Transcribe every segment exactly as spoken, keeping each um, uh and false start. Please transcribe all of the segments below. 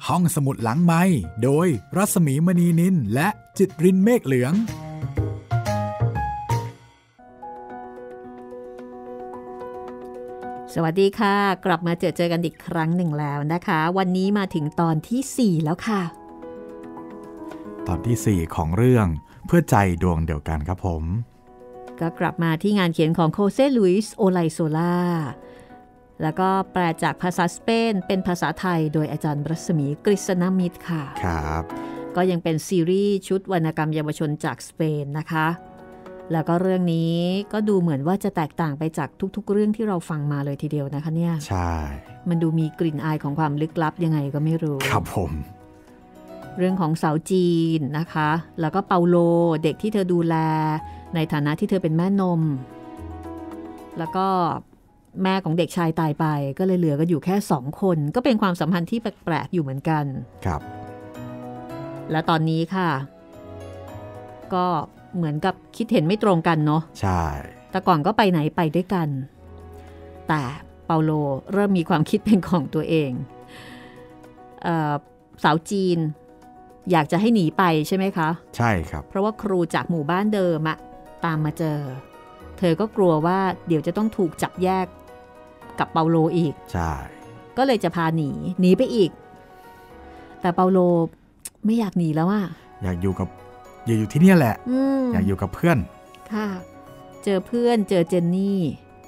ห้องสมุดหลังไมค์โดยรัศมีมณีนินและจิตรินเมฆเหลืองสวัสดีค่ะกลับมาเจอเจอกันอีกครั้งหนึ่งแล้วนะคะวันนี้มาถึงตอนที่สี่แล้วค่ะตอนที่สี่ของเรื่องเพื่อใจดวงเดียวกันครับผมก็กลับมาที่งานเขียนของโคเซ่ลุยส์โอไลโซล่าแล้วก็แปลจากภาษาสเปนเป็นภาษาไทยโดยอาจารย์รัศมีกฤษณมิตรค่ะครับก็ยังเป็นซีรีส์ชุดวรรณกรรมเยาวชนจากสเปนนะคะแล้วก็เรื่องนี้ก็ดูเหมือนว่าจะแตกต่างไปจากทุกๆเรื่องที่เราฟังมาเลยทีเดียวนะคะเนี่ยใช่มันดูมีกลิ่นอายของความลึกลับยังไงก็ไม่รู้ครับผมเรื่องของสาวจีนนะคะแล้วก็เปาโลเด็กที่เธอดูแลในฐานะที่เธอเป็นแม่นมแล้วก็แม่ของเด็กชายตายไปก็เลยเหลือก็อยู่แค่สองคนก็เป็นความสัมพันธ์ที่แปลกๆอยู่เหมือนกันครับและตอนนี้ค่ะก็เหมือนกับคิดเห็นไม่ตรงกันเนาะใช่แต่ก่อนก็ไปไหนไปด้วยกันแต่เปาโลเริ่มมีความคิดเป็นของตัวเองเอ่อสาวจีนอยากจะให้หนีไปใช่ไหมคะใช่ครับเพราะว่าครูจากหมู่บ้านเดิมอะตามมาเจอเธอก็กลัวว่าเดี๋ยวจะต้องถูกจับแยกกับเปาโลอีกใช่ก็เลยจะพาหนีหนีไปอีกแต่เปาโลไม่อยากหนีแล้วอะอยากอยู่กับอยากอยู่ที่นี่แหละอ, อยากอยู่กับเพื่อนค่ะเจอเพื่อนเจอเจนนี่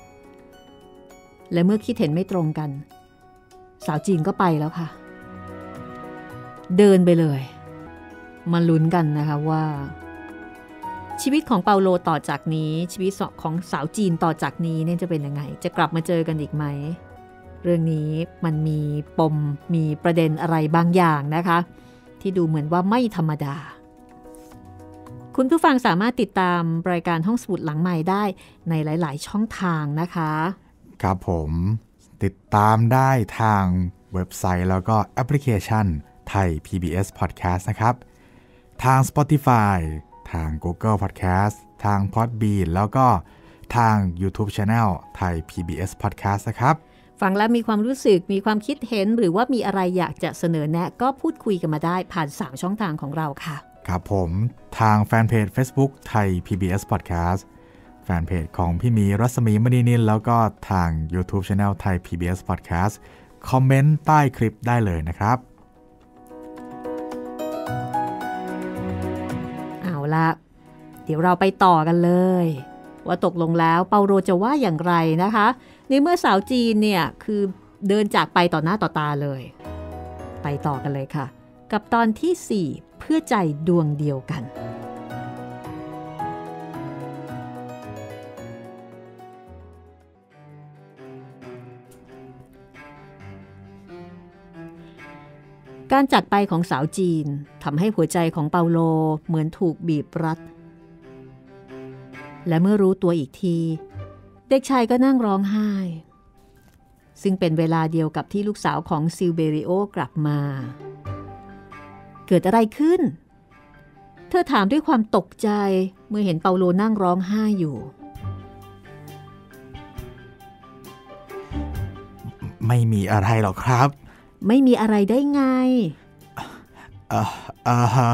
และเมื่อคิดเห็นไม่ตรงกันสาวจีนก็ไปแล้วค่ะเดินไปเลยมาลุ้นกันนะคะว่าชีวิตของเปาโลต่อจากนี้ชีวิตของสาวจีนต่อจากนี้เนี่ยจะเป็นยังไงจะกลับมาเจอกันอีกไหมเรื่องนี้มันมีปมมีประเด็นอะไรบางอย่างนะคะที่ดูเหมือนว่าไม่ธรรมดาคุณผู้ฟังสามารถติดตามรายการห้องสมุดหลังใหม่ได้ในหลายๆช่องทางนะคะครับผมติดตามได้ทางเว็บไซต์แล้วก็แอปพลิเคชันไทย พี บี เอส Podcast นะครับทาง Spotify ทาง Google Podcast ทาง Podbean แล้วก็ทาง YouTube Channel ไทย พี บี เอส Podcast นะครับฟังแล้วมีความรู้สึกมีความคิดเห็นหรือว่ามีอะไรอยากจะเสนอแนะก็พูดคุยกันมาได้ผ่านสามช่องทางของเราค่ะครับผมทางแฟนเพจ Facebook ไทย พี บี เอส Podcast แฟนเพจของพี่มีรัศมีมณีนินแล้วก็ทาง YouTube Channel ไทย พี บี เอส Podcast คอมเมนต์ใต้คลิปได้เลยนะครับเอาละเดี๋ยวเราไปต่อกันเลยว่าตกลงแล้วเปาโลจะว่าอย่างไรนะคะในเมื่อสาวจีนเนี่ยคือเดินจากไปต่อหน้าต่อตาเลยไปต่อกันเลยค่ะกับตอนที่สี่เพื่อใจดวงเดียวกันการจากไปของสาวจีนทำให้หัวใจของเปาโลเหมือนถูกบีบรัดและเมื่อรู้ตัวอีกทีเด็กชายก็นั่งร้องไห้ซึ่งเป็นเวลาเดียวกับที่ลูกสาวของซิลเบริโอกลับมาเกิดอะไรขึ้นเธอถามด้วยความตกใจเมื่อเห็นเปาโลนั่งร้องไห้อยู่ไม่มีอะไรหรอกครับไม่มีอะไรได้ไงเอ่อเอ่อ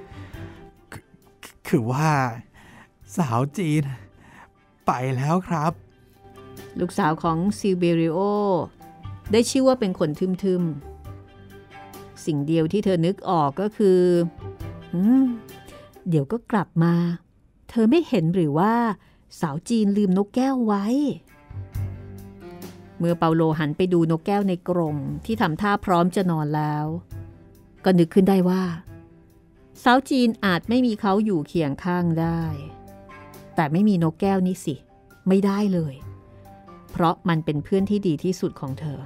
คือว่าสาวจีนไปแล้วครับลูกสาวของซิลเบริโอได้ชื่อว่าเป็นคนทึมๆสิ่งเดียวที่เธอนึกออกก็คืออืมเดี๋ยวก็กลับมาเธอไม่เห็นหรือว่าสาวจีนลืมนกแก้วไว้เมื่อเปาโลหันไปดูนกแก้วในกรงที่ทำท่าพร้อมจะนอนแล้วก็นึกขึ้นได้ว่าสาวจีนอาจไม่มีเขาอยู่เคียงข้างได้แต่ไม่มีนกแก้วนี่สิไม่ได้เลยเพราะมันเป็นเพื่อนที่ดีที่สุดของเธอ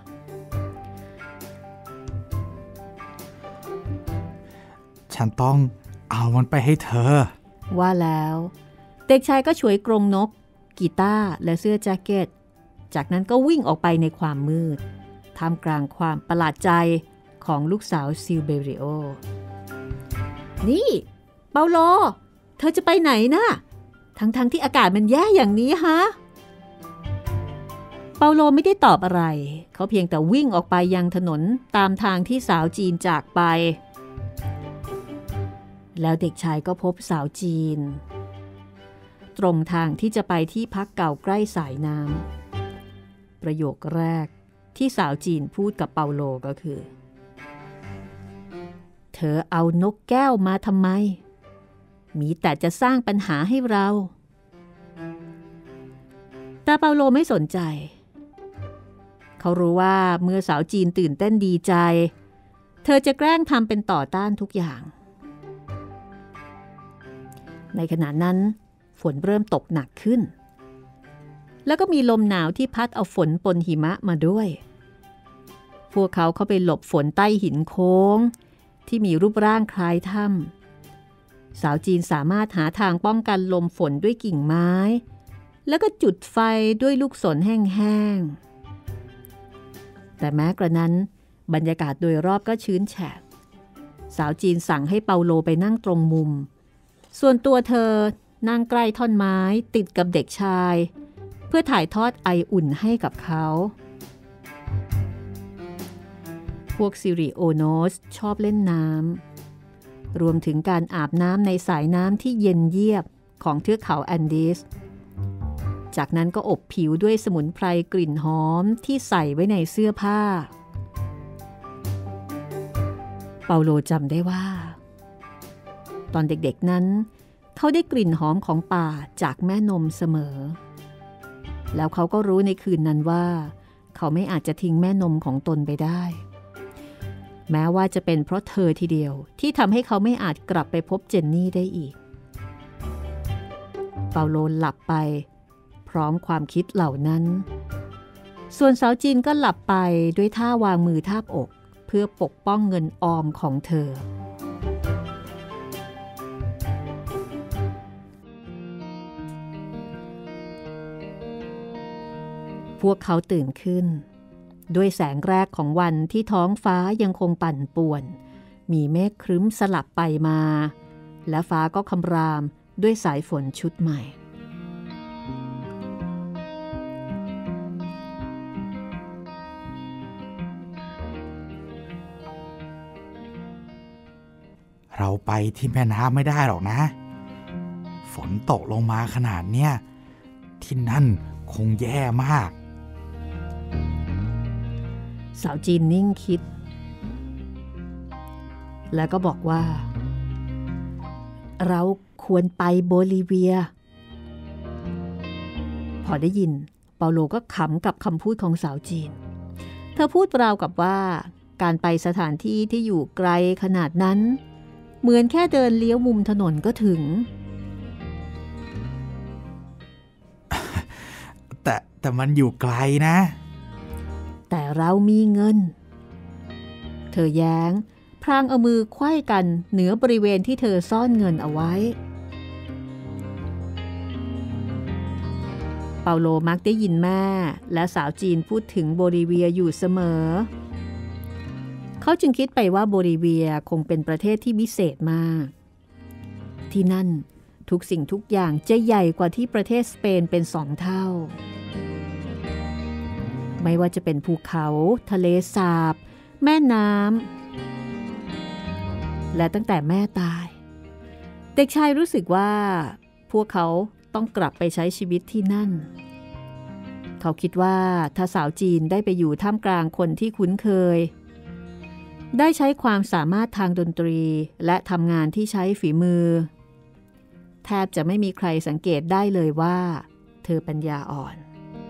ฉันต้องเอามันไปให้เธอว่าแล้วเด็กชายก็ฉวยกรงนกกีตาร์และเสื้อแจ็คเก็ตจากนั้นก็วิ่งออกไปในความมืดท่ามกลางความประหลาดใจของลูกสาวซิลเบริโอนี่เปาโลเธอจะไปไหนนะทั้งๆที่อากาศมันแย่อย่างนี้ฮะเปาโลไม่ได้ตอบอะไรเขาเพียงแต่วิ่งออกไปยังถนนตามทางที่สาวจีนจากไปแล้วเด็กชายก็พบสาวจีนตรงทางที่จะไปที่พักเก่าใกล้สายน้ำประโยคแรกที่สาวจีนพูดกับเปาโลก็คือเธอเอานกแก้วมาทำไมมีแต่จะสร้างปัญหาให้เราแต่เปาโลไม่สนใจเขารู้ว่าเมื่อสาวจีนตื่นเต้นดีใจเธอจะแกล้งทำเป็นต่อต้านทุกอย่างในขณะนั้นฝนเริ่มตกหนักขึ้นแล้วก็มีลมหนาวที่พัดเอาฝนปนหิมะมาด้วยพวกเขาเข้าไปหลบฝนใต้หินโค้งที่มีรูปร่างคล้ายถ้ำสาวจีนสามารถหาทางป้องกันลมฝนด้วยกิ่งไม้แล้วก็จุดไฟด้วยลูกศรแห้งๆแต่แม้กระนั้นบรรยากาศโดยรอบก็ชื้นแฉะสาวจีนสั่งให้เปาโลไปนั่งตรงมุมส่วนตัวเธอนั่งใกล้ท่อนไม้ติดกับเด็กชายเพื่อถ่ายทอดไออุ่นให้กับเขาพวกซิริโอโนสชอบเล่นน้ำรวมถึงการอาบน้ำในสายน้ำที่เย็นเยียบของเทือกเขาแอนดีสจากนั้นก็อบผิวด้วยสมุนไพรกลิ่นหอมที่ใส่ไว้ในเสื้อผ้าเปาโลจำได้ว่าตอนเด็กๆนั้นเขาได้กลิ่นหอมของป่าจากแม่นมเสมอแล้วเขาก็รู้ในคืนนั้นว่าเขาไม่อาจจะทิ้งแม่นมของตนไปได้แม้ว่าจะเป็นเพราะเธอทีเดียวที่ทำให้เขาไม่อาจกลับไปพบเจนนี่ได้อีกเปาโลหลับไปพร้อมความคิดเหล่านั้นส่วนสาวจีนก็หลับไปด้วยท่าวางมือทาบอกเพื่อปกป้องเงินออมของเธอพวกเขาตื่นขึ้นด้วยแสงแรกของวันที่ท้องฟ้ายังคงปั่นป่วนมีเมฆครึ้มสลับไปมาและฟ้าก็คำรามด้วยสายฝนชุดใหม่เราไปที่แม่น้ำไม่ได้หรอกนะฝนตกลงมาขนาดเนี้ยที่นั่นคงแย่มากสาวจีนนิ่งคิดแล้วก็บอกว่าเราควรไปโบลิเวียพอได้ยินเปาโลก็ขำกับคำพูดของสาวจีนเธอพูดราวกับว่าการไปสถานที่ที่อยู่ไกลขนาดนั้นเหมือนแค่เดินเลี้ยวมุมถนนก็ถึงแต่แต่มันอยู่ไกลนะแต่เรามีเงินเธอแย้งพลางเอามือไขว้กันเหนือบริเวณที่เธอซ่อนเงินเอาไว้เปาโลมักได้ยินแม่และสาวจีนพูดถึงโบลิเวียอยู่เสมอเขาจึงคิดไปว่าโบลิเวียคงเป็นประเทศที่วิเศษมากที่นั่นทุกสิ่งทุกอย่างจะใหญ่กว่าที่ประเทศสเปนเป็นสองเท่าไม่ว่าจะเป็นภูเขาทะเลสาบแม่น้ำและตั้งแต่แม่ตายเด็กชายรู้สึกว่าพวกเขาต้องกลับไปใช้ชีวิตที่นั่นเขาคิดว่าถ้าสาวจีนได้ไปอยู่ท่ามกลางคนที่คุ้นเคยได้ใช้ความสามารถทางดนตรีและทำงานที่ใช้ฝีมือแทบจะไม่มีใครสังเกตได้เลยว่าเธอปัญญาอ่อน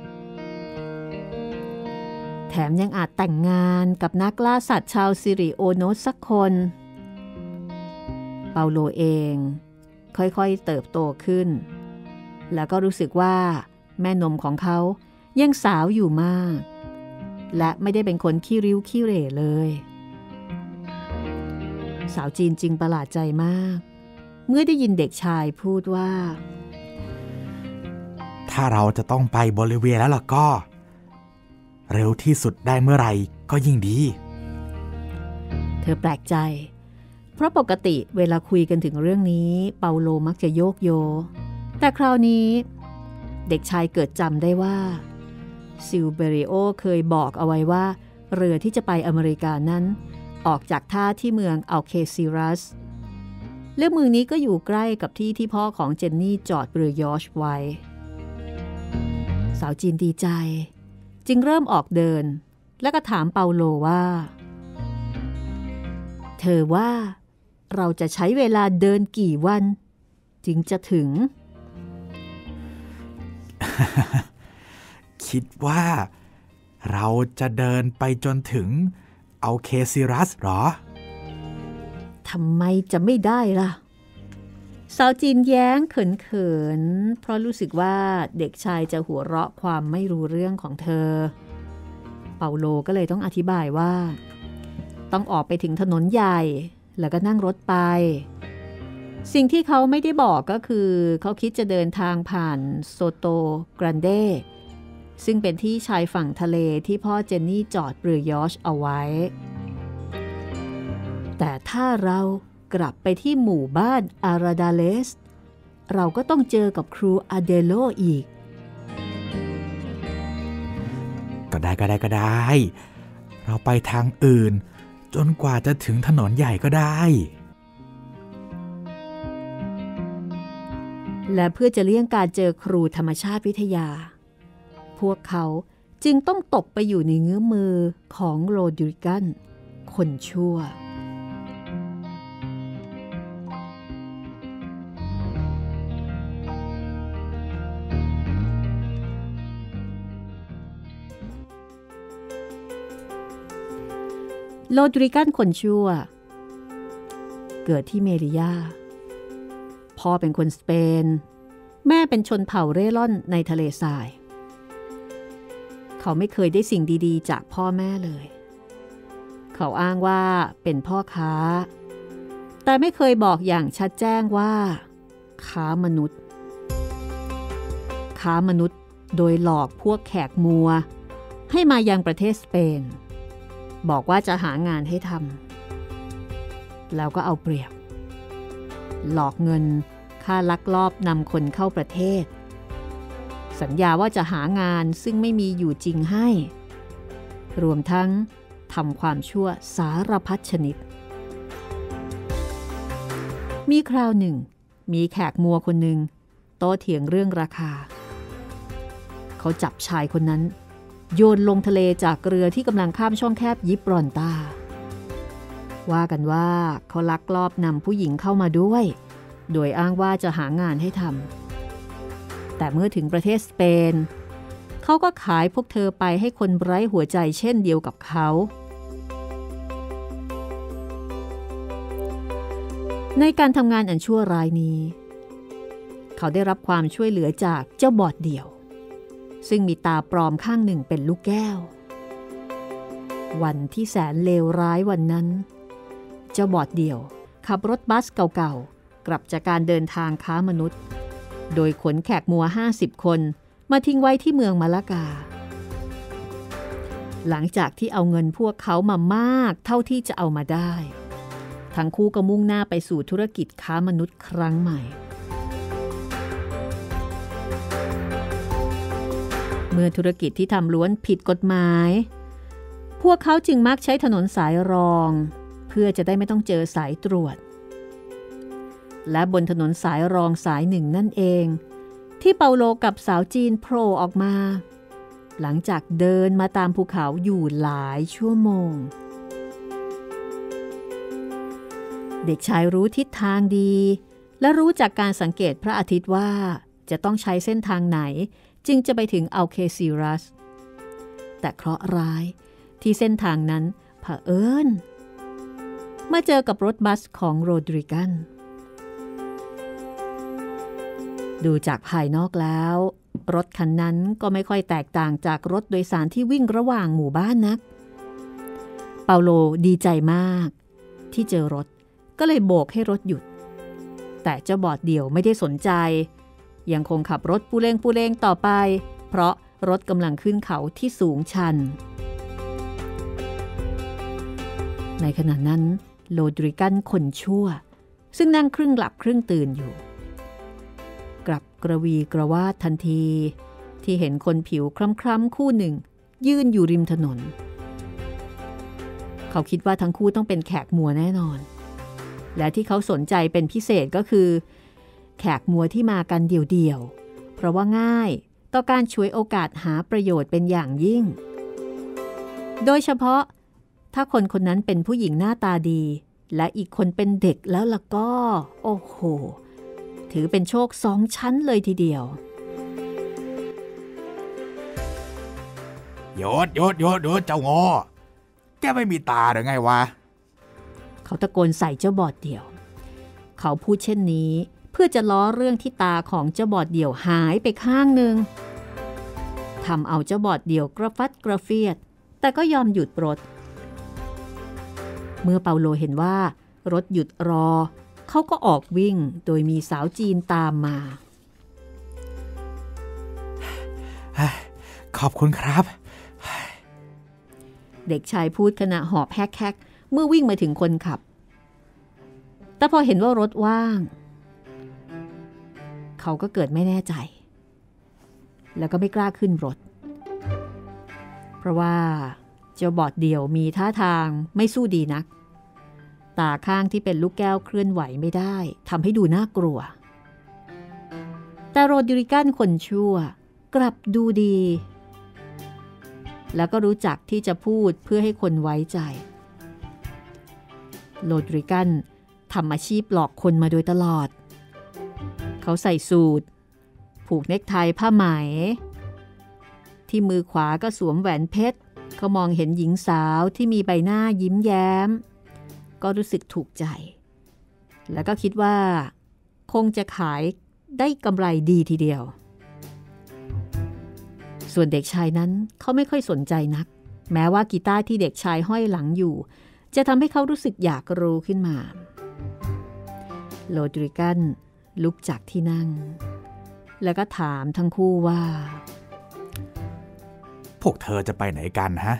แถมยังอาจแต่งงานกับนักล่าสัตว์ชาวซิริโอโนสสักคนเปาโลเองค่อยๆเติบโตขึ้นแล้วก็รู้สึกว่าแม่นมของเขายังสาวอยู่มากและไม่ได้เป็นคนขี้ริ้วขี้เหร่เลยสาวจีนจึงประหลาดใจมากเมื่อได้ยินเด็กชายพูดว่าถ้าเราจะต้องไปโบลิเวียแล้วล่ะก็เร็วที่สุดได้เมื่อไหร่ก็ยิ่งดีเธอแปลกใจเพราะปกติเวลาคุยกันถึงเรื่องนี้เปาโลมักจะโยกโยแต่คราวนี้เด็กชายเกิดจำได้ว่าซิลเบริโอเคยบอกเอาไว้ว่าเรือที่จะไปอเมริกานั้นออกจากท่าที่เมืองอัลเคซิรัสและเมืองนี้ก็อยู่ใกล้กับที่ที่พ่อของเจนนี่จอดเรือยอชไว้สาวจีนดีใจจึงเริ่มออกเดินแล้วก็ถามเปาโลว่าเธอว่าเราจะใช้เวลาเดินกี่วันจึงจะถึงคิดว่าเราจะเดินไปจนถึงอัลเคซิรัสหรอทำไมจะไม่ได้ล่ะสาวจีนแย้งเขินๆเพราะรู้สึกว่าเด็กชายจะหัวเราะความไม่รู้เรื่องของเธอเปาโลก็เลยต้องอธิบายว่าต้องออกไปถึงถนนใหญ่แล้วก็นั่งรถไปสิ่งที่เขาไม่ได้บอกก็คือเขาคิดจะเดินทางผ่านโซโตกรันเดซึ่งเป็นที่ชายฝั่งทะเลที่พ่อเจนนี่จอดเรือยอชเอาไว้แต่ถ้าเรากลับไปที่หมู่บ้านอาราดาเลสเราก็ต้องเจอกับครูอาเดโลอีกก็ได้ก็ได้ก็ได้เราไปทางอื่นจนกว่าจะถึงถนนใหญ่ก็ได้และเพื่อจะเลี่ยงการเจอครูธรรมชาติวิทยาพวกเขาจึงต้องตกไปอยู่ในเงื้อมือของโรดริกันคนชั่วโรดริกันคนชั่วเกิดที่เมริยาพ่อเป็นคนสเปนแม่เป็นชนเผ่าเร่ร่อนในทะเลทรายเขาไม่เคยได้สิ่งดีๆจากพ่อแม่เลยเขาอ้างว่าเป็นพ่อค้าแต่ไม่เคยบอกอย่างชัดแจ้งว่าค้ามนุษย์ค้ามนุษย์โดยหลอกพวกแขกมัวให้มายังประเทศสเปนบอกว่าจะหางานให้ทำแล้วก็เอาเปรียบหลอกเงินค่าลักลอบนำคนเข้าประเทศสัญญาว่าจะหางานซึ่งไม่มีอยู่จริงให้รวมทั้งทำความชั่วสารพัดชนิดมีคราวหนึ่งมีแขกมัวคนหนึ่งโต้เถียงเรื่องราคาเขาจับชายคนนั้นโยนลงทะเลจากเรือที่กำลังข้ามช่องแคบยิบรอนตาว่ากันว่าเขาลักลอบนำผู้หญิงเข้ามาด้วยโดยอ้างว่าจะหางานให้ทำแต่เมื่อถึงประเทศสเปนเขาก็ขายพวกเธอไปให้คนไร้หัวใจเช่นเดียวกับเขาในการทำงานอันชั่วร้ายนี้เขาได้รับความช่วยเหลือจากเจ้าบอดเดี่ยวซึ่งมีตาปลอมข้างหนึ่งเป็นลูกแก้ววันที่แสนเลวร้ายวันนั้นเจ้าบอดเดี่ยวขับรถบัสเก่าๆกลับจากการเดินทางค้ามนุษย์โดยขนแขกมัวห้าสิบคนมาทิ้งไว้ที่เมืองมาลากาหลังจากที่เอาเงินพวกเขามามากเท่าที่จะเอามาได้ทั้งคู่ก็มุ่งหน้าไปสู่ธุรกิจค้ามนุษย์ครั้งใหม่เมื่อธุรกิจที่ทำล้วนผิดกฎหมายพวกเขาจึงมักใช้ถนนสายรองเพื่อจะได้ไม่ต้องเจอสายตรวจและบนถนนสายรองสายหนึ่งนั่นเองที่เปาโลกับสาวจีนโผล่ออกมาหลังจากเดินมาตามภูเขาอยู่หลายชั่วโมงเด็กชายรู้ทิศทางดีและรู้จากการสังเกตพระอาทิตย์ว่าจะต้องใช้เส้นทางไหนจึงจะไปถึงอัลเคซิรัสแต่เคราะห์ร้ายที่เส้นทางนั้นเผอิญเมื่อเจอกับรถบัสของโรดริกันดูจากภายนอกแล้วรถคันนั้นก็ไม่ค่อยแตกต่างจากรถโดยสารที่วิ่งระหว่างหมู่บ้านนักเปาโลดีใจมากที่เจอรถก็เลยโบกให้รถหยุดแต่เจ้าบอดเดี่ยวไม่ได้สนใจยังคงขับรถปูเลงปูเลงต่อไปเพราะรถกำลังขึ้นเขาที่สูงชันในขณะนั้นโรดริกันคนชั่วซึ่งนั่งครึ่งหลับครึ่งตื่นอยู่กลับกระวีกระวาดทันทีที่เห็นคนผิวคล้ำๆคู่หนึ่งยืนอยู่ริมถนนเขาคิดว่าทั้งคู่ต้องเป็นแขกมัวแน่นอนและที่เขาสนใจเป็นพิเศษก็คือแขกมัวที่มากันเดี่ยวๆเพราะว่าง่ายต่อการฉวยโอกาสหาประโยชน์เป็นอย่างยิ่งโดยเฉพาะถ้าคนคนนั้นเป็นผู้หญิงหน้าตาดีและอีกคนเป็นเด็กแล้วล่ะก็โอ้โหถือเป็นโชคสองชั้นเลยทีเดียวโยดโยดโยดโยดเจ้างอแกไม่มีตาหรือไงวะเขาตะโกนใส่เจ้าบอดเดี่ยวเขาพูดเช่นนี้เพื่อจะล้อเรื่องที่ตาของเจ้าบอดเดี่ยวหายไปข้างหนึ่งทำเอาเจ้าบอดเดี่ยวกระฟัดกระเฟียดแต่ก็ยอมหยุดรถเมื่อเปาโลเห็นว่ารถหยุดรอเขาก็ออกวิ่งโดยมีสาวจีนตามมาขอบคุณครับเด็กชายพูดขณะหอบแฮกๆเมื่อวิ่งมาถึงคนขับแต่พอเห็นว่ารถว่างเขาก็เกิดไม่แน่ใจแล้วก็ไม่กล้าขึ้นรถเพราะว่าเจ้าบอดเดี่ยวมีท่าทางไม่สู้ดีนักตาข้างที่เป็นลูกแก้วเคลื่อนไหวไม่ได้ทำให้ดูน่ากลัวแต่โรดริกันคนชั่วกลับดูดีแล้วก็รู้จักที่จะพูดเพื่อให้คนไว้ใจโรดริกันทำอาชีพหลอกคนมาโดยตลอดเขาใส่สูทผูกเนคไทผ้าไหมที่มือขวาก็สวมแหวนเพชรเขามองเห็นหญิงสาวที่มีใบหน้ายิ้มแย้มก็รู้สึกถูกใจแล้วก็คิดว่าคงจะขายได้กำไรดีทีเดียวส่วนเด็กชายนั้นเขาไม่ค่อยสนใจนักแม้ว่ากีตาร์ที่เด็กชายห้อยหลังอยู่จะทำให้เขารู้สึกอยากรู้ขึ้นมาโรดริกันลุกจากที่นั่งแล้วก็ถามทั้งคู่ว่าพวกเธอจะไปไหนกันฮะ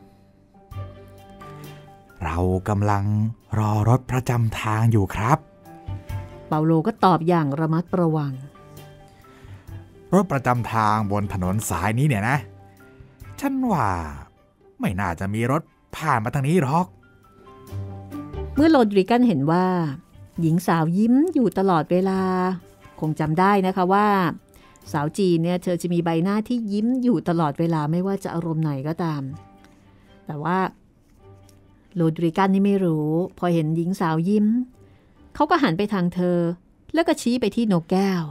เรากำลังรอรถประจำทางอยู่ครับเปาโลก็ตอบอย่างระมัดระวังรถประจำทางบนถนนสายนี้เนี่ยนะฉันว่าไม่น่าจะมีรถผ่านมาทางนี้หรอกเมื่อโรดริกันเห็นว่าหญิงสาวยิ้มอยู่ตลอดเวลาคงจำได้นะคะว่าสาวจีนเนี่ยเธอจะมีใบหน้าที่ยิ้มอยู่ตลอดเวลาไม่ว่าจะอารมณ์ไหนก็ตามแต่ว่าโรดริกันนี่ไม่รู้พอเห็นหญิงสาวยิ้มเขาก็หันไปทางเธอแล้วก็ชี้ไปที่นกแก้ว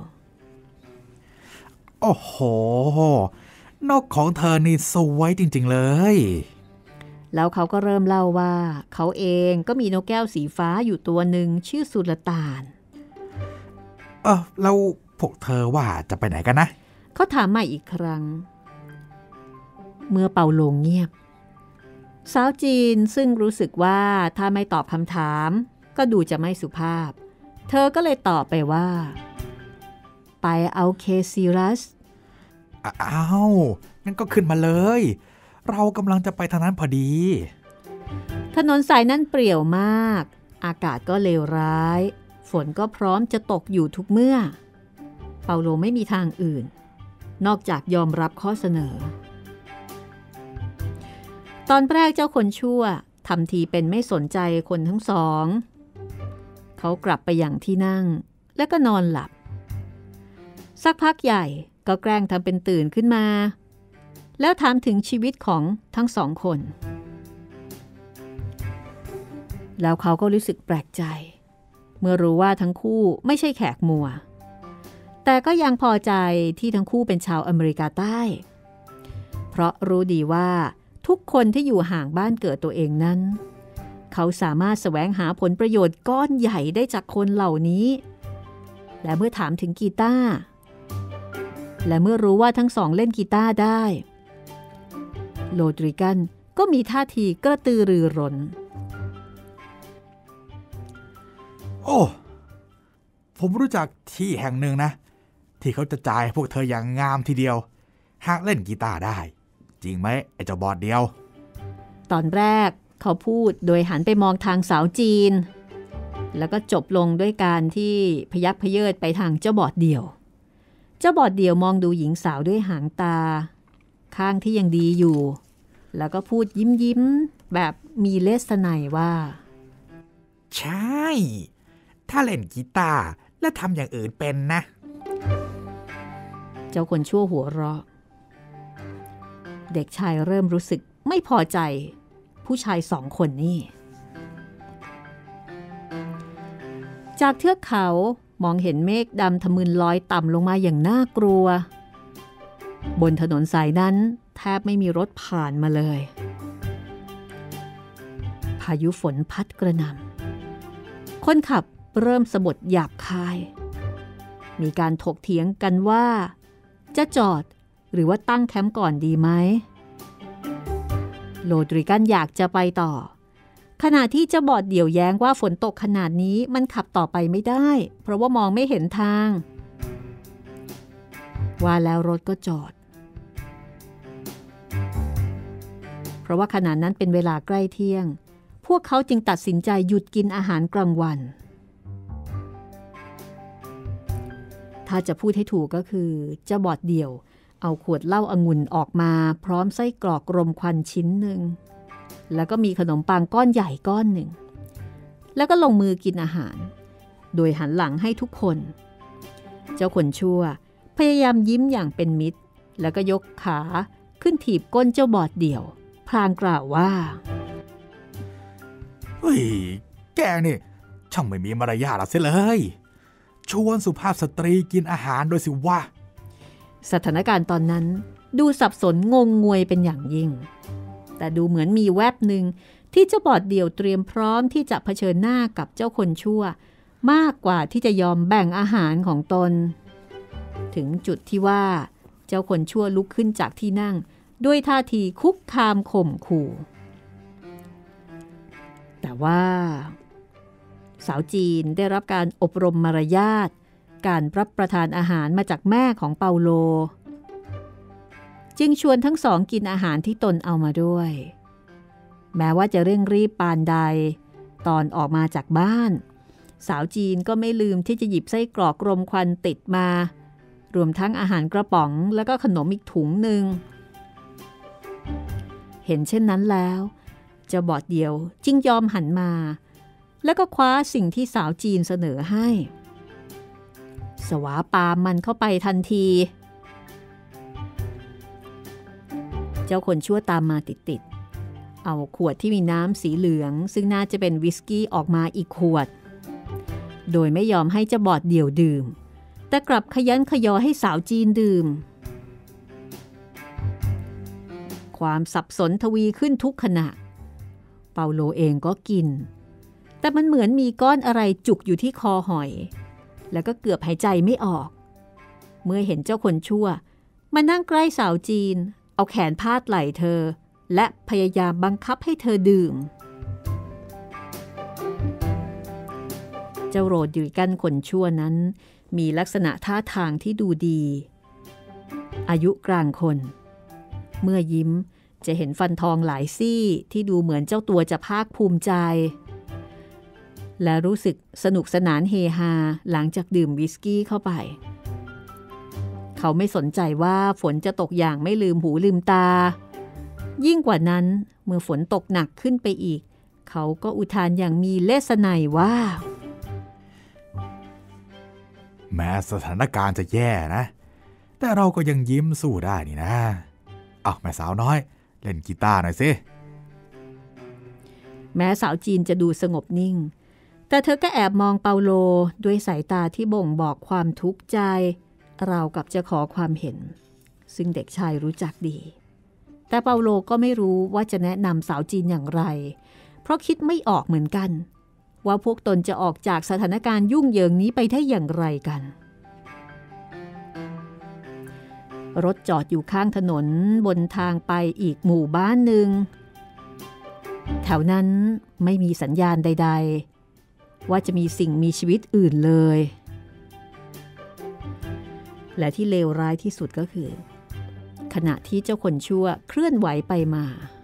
โอ้โหนกของเธอนี่สวยจริงๆเลยแล้วเขาก็เริ่มเล่าว่าเขาเองก็มีนกแก้วสีฟ้าอยู่ตัวหนึ่งชื่อสุลต่านเออแล้วพวกเธอว่าจะไปไหนกันนะเขาถามใหม่อีกครั้งเมื่อเปาโลเงียบสาวจีนซึ่งรู้สึกว่าถ้าไม่ตอบคำถามก็ดูจะไม่สุภาพเธอก็เลยตอบไปว่าไปเอาเคซิรัสอ้าวงั้นก็ขึ้นมาเลยเรากำลังจะไปทางนั้นพอดีถนนสายนั้นเปรี่ยวมากอากาศก็เลวร้ายฝนก็พร้อมจะตกอยู่ทุกเมื่อเปาโลไม่มีทางอื่นนอกจากยอมรับข้อเสนอตอนแรกเจ้าคนชั่วทำทีเป็นไม่สนใจคนทั้งสองเขากลับไปอย่างที่นั่งแล้วก็นอนหลับสักพักใหญ่ก็แกล้งทำเป็นตื่นขึ้นมาแล้วถามถึงชีวิตของทั้งสองคนแล้วเขาก็รู้สึกแปลกใจเมื่อรู้ว่าทั้งคู่ไม่ใช่แขกมัวแต่ก็ยังพอใจที่ทั้งคู่เป็นชาวอเมริกาใต้เพราะรู้ดีว่าทุกคนที่อยู่ห่างบ้านเกิดตัวเองนั้นเขาสามารถแสวงหาผลประโยชน์ก้อนใหญ่ได้จากคนเหล่านี้และเมื่อถามถึงกีตาร์และเมื่อรู้ว่าทั้งสองเล่นกีตาร์ได้โรดริกันก็มีท่าทีกระตือรือร้นโอ้ผมรู้จักที่แห่งหนึ่งนะที่เขาจะจ่ายพวกเธออย่างงามทีเดียวหากเล่นกีตาร์ได้จริงไหมไอ้เจ้าบอดเดียวตอนแรกเขาพูดโดยหันไปมองทางสาวจีนแล้วก็จบลงด้วยการที่พยักพเยิดไปทางเจ้าบอดเดียวเจ้าบอดเดี่ยวมองดูหญิงสาวด้วยหางตาข้างที่ยังดีอยู่แล้วก็พูดยิ้มยิ้มแบบมีเลสไนว่าใช่ถ้าเล่นกีตาร์และทำอย่างอื่นเป็นนะเจ้าคนชั่วหัวเราะเด็กชายเริ่มรู้สึกไม่พอใจผู้ชายสองคนนี่จากเทือกเขามองเห็นเมฆดำทะมึนลอยต่ำลงมาอย่างน่ากลัวบนถนนสายนั้นแทบไม่มีรถผ่านมาเลยพายุฝนพัดกระหน่ำคนขับเริ่มสะบัดหยาบคายมีการถกเถียงกันว่าจะจอดหรือว่าตั้งแคมป์ก่อนดีไหมโรดริกันอยากจะไปต่อขณะที่เจ้าบอดเดี่ยวแย้งว่าฝนตกขนาดนี้มันขับต่อไปไม่ได้เพราะว่ามองไม่เห็นทางว่าแล้วรถก็จอดเพราะว่าขณะนั้นเป็นเวลาใกล้เที่ยงพวกเขาจึงตัดสินใจหยุดกินอาหารกลางวันถ้าจะพูดให้ถูกก็คือเจ้าบอดเดี่ยวเอาขวดเหล้าองุ่นออกมาพร้อมไส้กรอกรมควันชิ้นหนึ่งแล้วก็มีขนมปังก้อนใหญ่ก้อนหนึ่งแล้วก็ลงมือกินอาหารโดยหันหลังให้ทุกคนเจ้าคนชั่วพยายามยิ้มอย่างเป็นมิตรแล้วก็ยกขาขึ้นถีบก้นเจ้าบอดเดี่ยวพลางกล่าวว่าเฮ้ยแกนี่ช่างไม่มีมารยาทเสียเลยชวนสุภาพสตรีกินอาหารโดยสิว่าสถานการณ์ตอนนั้นดูสับสนงงงวยเป็นอย่างยิ่งแต่ดูเหมือนมีแวบหนึ่งที่เจ้าบอดเดี่ยวเตรียมพร้อมที่จะเผชิญหน้ากับเจ้าคนชั่วมากกว่าที่จะยอมแบ่งอาหารของตนถึงจุดที่ว่าเจ้าคนชั่วลุกขึ้นจากที่นั่งด้วยท่าทีคุกคามข่มขู่แต่ว่าสาวจีนได้รับการอบรมมารยาทการรับประทานอาหารมาจากแม่ของเปาโลจึงชวนทั้งสองกินอาหารที่ตนเอามาด้วยแม้ว่าจะเร่งรีบปานใดตอนออกมาจากบ้านสาวจีนก็ไม่ลืมที่จะหยิบไส้กรอกรมควันติดมารวมทั้งอาหารกระป๋องแล้วก็ขนมอีกถุงหนึ่งเห็นเช่นนั้นแล้วเจ้าบอดเดี่ยวจึงยอมหันมาแล้วก็คว้าสิ่งที่สาวจีนเสนอให้สวาปามมันเข้าไปทันทีเจ้าคนชั่วตามมาติดๆเอาขวดที่มีน้ำสีเหลืองซึ่งน่าจะเป็นวิสกี้ออกมาอีกขวดโดยไม่ยอมให้เจ้าบอดเดี่ยวดื่มแต่กลับขยันขยอให้สาวจีนดื่มความสับสนทวีขึ้นทุกขณะเปาโลเองก็กินแต่มันเหมือนมีก้อนอะไรจุกอยู่ที่คอหอยแล้วก็เกือบหายใจไม่ออกเมื่อเห็นเจ้าคนชั่วมานั่งใกล้สาวจีนเอาแขนพาดไหล่เธอและพยายามบังคับให้เธอดื่มเจ้าโรดริกันคนชั่วนั้นมีลักษณะท่าทางที่ดูดีอายุกลางคนเมื่อยิ้มจะเห็นฟันทองหลายซี่ที่ดูเหมือนเจ้าตัวจะภาคภูมิใจและรู้สึกสนุกสนานเฮฮาหลังจากดื่มวิสกี้เข้าไปเขาไม่สนใจว่าฝนจะตกอย่างไม่ลืมหูลืมตายิ่งกว่านั้นเมื่อฝนตกหนักขึ้นไปอีกเขาก็อุทานอย่างมีเลสไนว่าแม้สถานการณ์จะแย่นะแต่เราก็ยังยิ้มสู้ได้นี่นะเอาแม่สาวน้อยเล่นกีตาร์หน่อยสิแม้สาวจีนจะดูสงบนิ่งแต่เธอก็แอบมองเปาโลด้วยสายตาที่บ่งบอกความทุกข์ใจราวกับจะขอความเห็นซึ่งเด็กชายรู้จักดีแต่เปาโลก็ไม่รู้ว่าจะแนะนำสาวจีนอย่างไรเพราะคิดไม่ออกเหมือนกันว่าพวกตนจะออกจากสถานการณ์ยุ่งเหยิงนี้ไปได้อย่างไรกันรถจอดอยู่ข้างถนนบนทางไปอีกหมู่บ้านหนึ่งแถวนั้นไม่มีสัญญาณใดๆว่าจะมีสิ่งมีชีวิตอื่นเลยและที่เลวร้ายที่สุดก็คือขณะที่เจ้าคนชั่วเคลื่อนไหวไปมา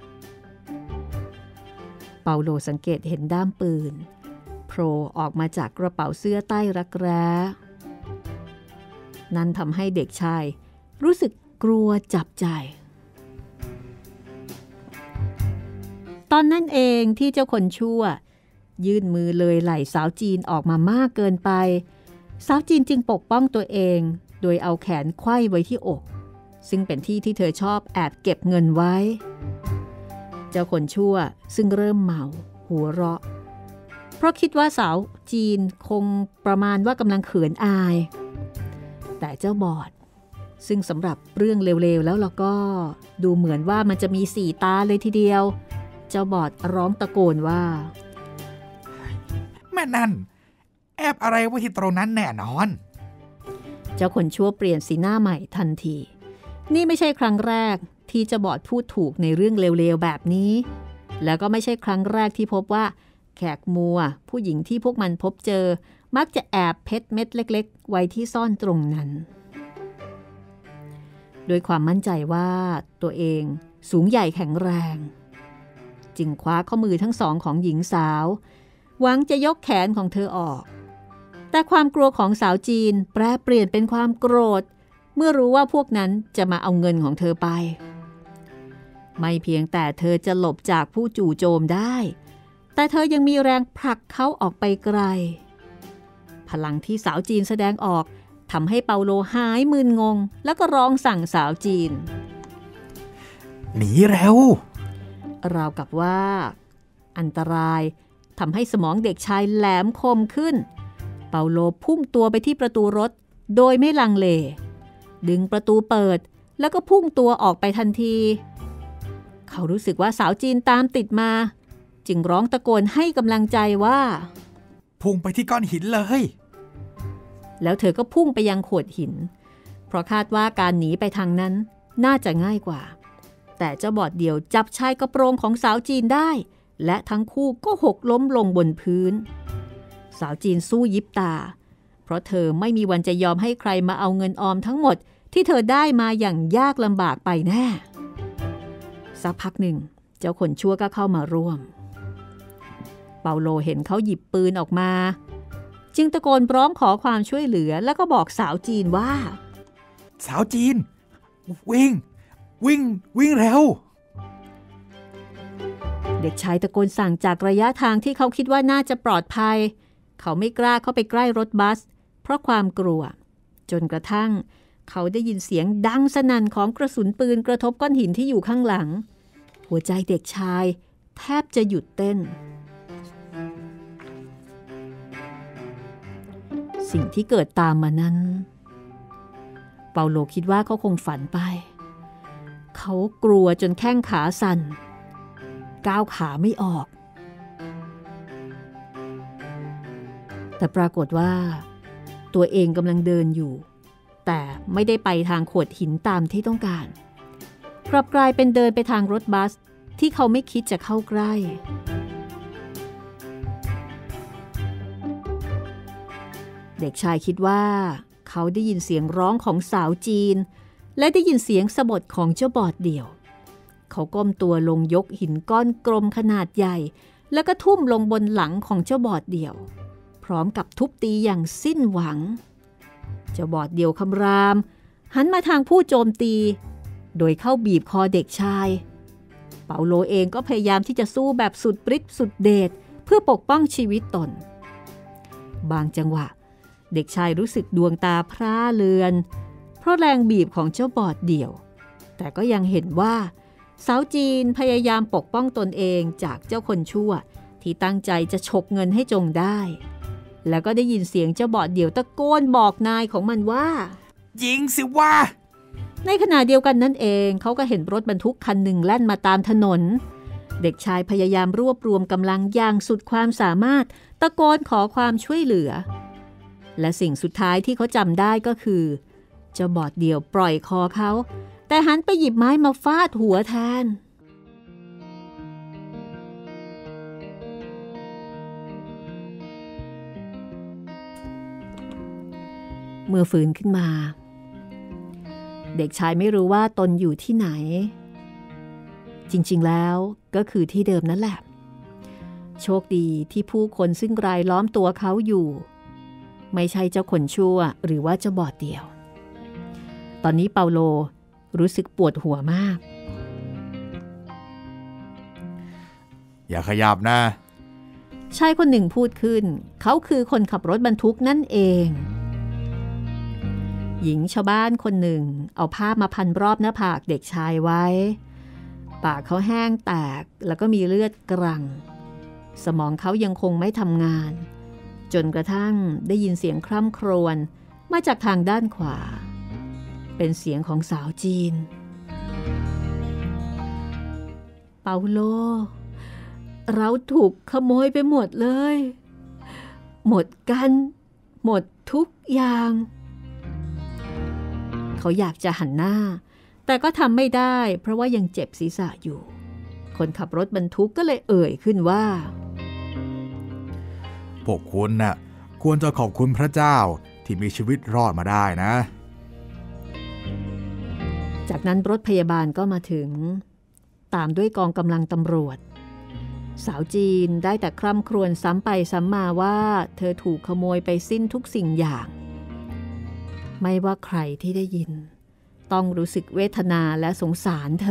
เปาโลสังเกตเห็นด้ามปืนโผล่ออกมาจากกระเป๋าเสื้อใต้รักแร้นั่นทำให้เด็กชายรู้สึกกลัวจับใจตอนนั้นเองที่เจ้าคนชั่วยื่นมือเลยไหล่สาวจีนออกมามากเกินไปสาวจีนจึงปกป้องตัวเองโดยเอาแขนไขว้ไว้ที่อกซึ่งเป็นที่ที่เธอชอบแอบเก็บเงินไว้เจ้าคนชั่วซึ่งเริ่มเมาหัวเราะเพราะคิดว่าสาวจีนคงประมาณว่ากำลังเขินอายแต่เจ้าบอดซึ่งสำหรับเรื่องเร็วๆแล้วเราก็ดูเหมือนว่ามันจะมีสี่ตาเลยทีเดียวเจ้าบอดร้องตะโกนว่าแม่นั่นแอบอะไรไว้ที่ตรงนั้นแน่นอนเจ้าคนชั่วเปลี่ยนสีหน้าใหม่ทันทีนี่ไม่ใช่ครั้งแรกที่เจ้าบอดพูดถูกในเรื่องเร็วๆแบบนี้แล้วก็ไม่ใช่ครั้งแรกที่พบว่าแขกมัวผู้หญิงที่พวกมันพบเจอมักจะแอบเพชรเม็ดเล็กๆไว้ที่ซ่อนตรงนั้นโดยความมั่นใจว่าตัวเองสูงใหญ่แข็งแรงจึงคว้าข้อมือทั้งสองของหญิงสาวหวังจะยกแขนของเธอออกแต่ความกลัวของสาวจีนแปรเปลี่ยนเป็นความโกรธเมื่อรู้ว่าพวกนั้นจะมาเอาเงินของเธอไปไม่เพียงแต่เธอจะหลบจากผู้จู่โจมได้แต่เธอยังมีแรงผลักเขาออกไปไกลพลังที่สาวจีนแสดงออกทำให้เปาโลหายมึนงงแล้วก็ร้องสั่งสาวจีนหนีเร็วราวกับว่าอันตรายทำให้สมองเด็กชายแหลมคมขึ้นเปาโลพุ่งตัวไปที่ประตูรถโดยไม่ลังเลดึงประตูเปิดแล้วก็พุ่งตัวออกไปทันทีเขารู้สึกว่าสาวจีนตามติดมาจึงร้องตะโกนให้กำลังใจว่าพุ่งไปที่ก้อนหินเลยแล้วเธอก็พุ่งไปยังโขดหินเพราะคาดว่าการหนีไปทางนั้นน่าจะง่ายกว่าแต่เจ้าบอดเดี่ยวจับชายกระโปรงของสาวจีนได้และทั้งคู่ก็หกล้มลงบนพื้นสาวจีนสู้ยิบตาเพราะเธอไม่มีวันจะยอมให้ใครมาเอาเงินออมทั้งหมดที่เธอได้มาอย่างยากลำบากไปแน่สักพักหนึ่งเจ้าคนชั่วก็เข้ามาร่วมเปาโลเห็นเขาหยิบปืนออกมาจึงตะโกนร้องขอความช่วยเหลือแล้วก็บอกสาวจีนว่าสาวจีนวิ่งวิ่งวิ่งเร็วเด็กชายตะโกนสั่งจากระยะทางที่เขาคิดว่าน่าจะปลอดภัยเขาไม่กล้าเข้าไปใกล้รถบัสเพราะความกลัวจนกระทั่งเขาได้ยินเสียงดังสนั่นของกระสุนปืนกระทบก้อนหินที่อยู่ข้างหลังหัวใจเด็กชายแทบจะหยุดเต้นสิ่งที่เกิดตามมานั้นเปาโลคิดว่าเขาคงฝันไปเขากลัวจนแข้งขาสั่นก้าวขาไม่ออกแต่ปรากฏว่าตัวเองกำลังเดินอยู่แต่ไม่ได้ไปทางโขดหินตามที่ต้องการกลับกลายเป็นเดินไปทางรถบัสที่เขาไม่คิดจะเข้าใกล้เด็กชายคิดว่าเขาได้ยินเสียงร้องของสาวจีนและได้ยินเสียงสะบดของเจ้าบอดเดี่ยวเขาก้มตัวลงยกหินก้อนกลมขนาดใหญ่แล้วก็ทุ่มลงบนหลังของเจ้าบอดเดี่ยวพร้อมกับทุบตีอย่างสิ้นหวังเจ้าบอดเดี่ยวคำรามหันมาทางผู้โจมตีโดยเข้าบีบคอเด็กชายเปาโลเองก็พยายามที่จะสู้แบบสุดฤทธิ์สุดเดชเพื่อปกป้องชีวิตตนบางจังหวะเด็กชายรู้สึกดวงตาพร่าเลือนเพราะแรงบีบของเจ้าบอดเดี่ยวแต่ก็ยังเห็นว่าสาวจีนพยายามปกป้องตนเองจากเจ้าคนชั่วที่ตั้งใจจะฉกเงินให้จงได้แล้วก็ได้ยินเสียงเจ้าบอดเดี่ยวตะโกนบอกนายของมันว่ายิงสิว่าในขณะเดียวกันนั่นเองเขาก็เห็นรถบรรทุกคันหนึ่งแล่นมาตามถนนเด็กชายพยายามรวบรวมกำลังอย่างสุดความสามารถตะโกนขอความช่วยเหลือและสิ่งสุดท้ายที่เขาจำได้ก็คือเจ้าบอดเดี่ยวปล่อยคอเขาแต่หันไปหยิบไม้มาฟาดหัวแทนเมื่อฟื้นขึ้นมาเด็กชายไม่รู้ว่าตนอยู่ที่ไหนจริงๆแล้วก็คือที่เดิมนั่นแหละโชคดีที่ผู้คนซึ่งรายล้อมตัวเขาอยู่ไม่ใช่เจ้าคนชั่วหรือว่าเจ้าบอดเดี่ยวตอนนี้เปาโลรู้สึกปวดหัวมากอย่าขยับนะชายคนหนึ่งพูดขึ้นเขาคือคนขับรถบรรทุกนั่นเองหญิงชาวบ้านคนหนึ่งเอาผ้ามาพันรอบหน้าผากเด็กชายไว้ปากเขาแห้งแตกแล้วก็มีเลือดกรั่งสมองเขายังคงไม่ทำงานจนกระทั่งได้ยินเสียงคร่ำครวญมาจากทางด้านขวาเป็นเสียงของสาวจีนเปาโลเราถูกขโมยไปหมดเลยหมดกันหมดทุกอย่างเขาอยากจะหันหน้าแต่ก็ทำไม่ได้เพราะว่ายังเจ็บศีรษะอยู่คนขับรถบรรทุกก็เลยเอ่ยขึ้นว่าพวกคุณน่ะควรจะขอบคุณพระเจ้าที่มีชีวิตรอดมาได้นะจากนั้นรถพยาบาลก็มาถึงตามด้วยกองกำลังตำรวจสาวจีนได้แต่คร่ำครวญซ้ำไปซ้ำมาว่าเธอถูกขโมยไปสิ้นทุกสิ่งอย่างไม่ว่าใครที่ได้ยินต้องรู้สึกเวทนาและสงสารเธ